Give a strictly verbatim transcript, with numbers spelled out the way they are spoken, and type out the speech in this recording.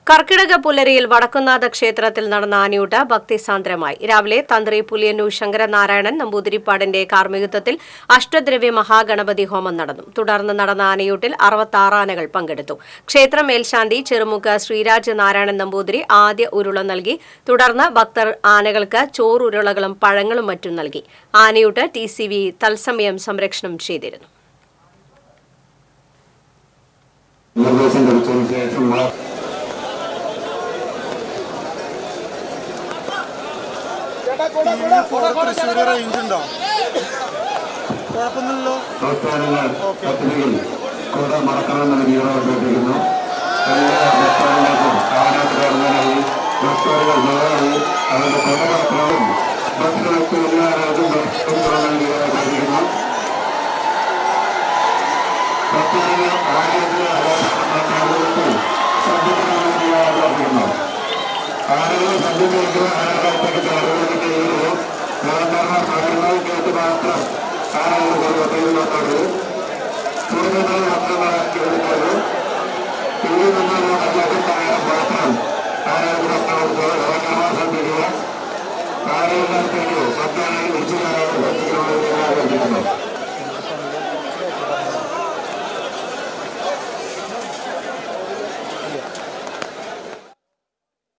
കർക്കിടക പുലരിയിൽ വടക്കുന്നാഥ ക്ഷേത്രത്തിൽ നടന്ന ആനയൂട്ട് ഭക്തിസാന്ദ്രമായി. രാവിലെ തന്ത്രി പുലിയന്നൂർ ശങ്കരനാരായണൻ നമ്പൂതിരിപ്പാടിന്റെ കാർമ്മികത്വത്തിൽ അഷ്ടദ്രവ്യ മഹാഗണപതി ഹോമം നടന്നു. തുടർന്ന് നടന്ന ആനയൂട്ടിൽ അറുപത്താറ് ആനകൾ പങ്കെടുത്തു. ക്ഷേത്ര മേൽശാന്തി ചെറുമുക്ക് ശ്രീരാജ് നാരായണൻ നമ്പൂതിരി ആദ്യ ഉരുള നൽകി. തുടർന്ന് ഭക്തർ ആനകൾക്ക് ചോറുരുളകളും പഴങ്ങളും മറ്റും നൽകി. ആനയൂട്ട് ടി സി വി തത്സമയം സംരക്ഷണം ചെയ്തിരുന്നു. റേഞ്ചുണ്ടോ? കുഴപ്പമൊന്നുമില്ലല്ലോ. കൂടെ മറക്കണമെന്ന് അഭ്യർത്ഥിക്കുന്നു. എല്ലാ ഭക്തர்களுക്കും കാവനാട്ട് കയറുന്നതിനായി ഭക്തர்கள் നിലവിൽ അവരുടെ കൊട മറക്കണമെന്നും ഭക്തർക്ക് എല്ലാവർക്കും അഭ്യർത്ഥിക്കുന്നു. ഭക്തர்கள் ആയിരത്തിന് ആരോഗ്യത്തിൽ ശ്രദ്ധിക്കണമെന്ന് അഭ്യർത്ഥിക്കുന്നു. ആളുകൾ സഞ്ചരിക്കുന്ന ആനകളത്തേക്ക് ചേർന്നതിന് കഴിയുമ്പോൾ സാധാരണ പകർന്നാൽ കേട്ട് മാത്രം ആനകൾ കൊണ്ടുവരുന്നത് കുടുംബങ്ങൾ മാത്രമാക്കി എടുക്കുന്നത് ഇതിൽ നിന്നുള്ള